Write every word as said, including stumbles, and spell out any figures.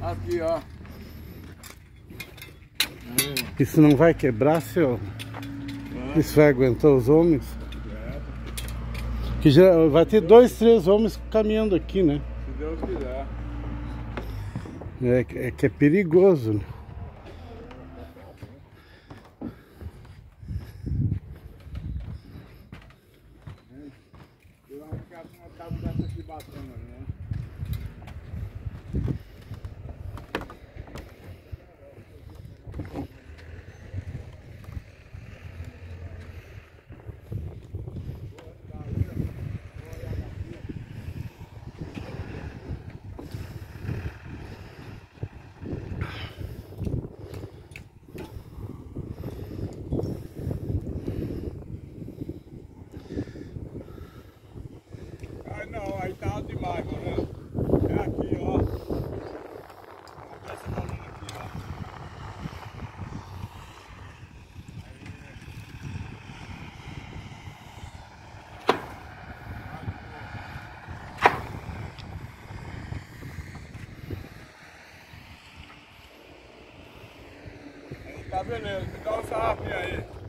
Aqui, ó. Isso não vai quebrar, seu? É. Isso vai aguentar os homens? É. Que já vai ter dois, três homens caminhando aqui, né? Se Deus quiser. É, é que é perigoso, né? Eu acho que uma tábua dessa aqui batendo, né? Ah, não, aí tá alto demais, mano. É aqui, ó. Vamos ver essa coluna aqui, ó. Aí, tá beleza, me dá um sarrafinho aí.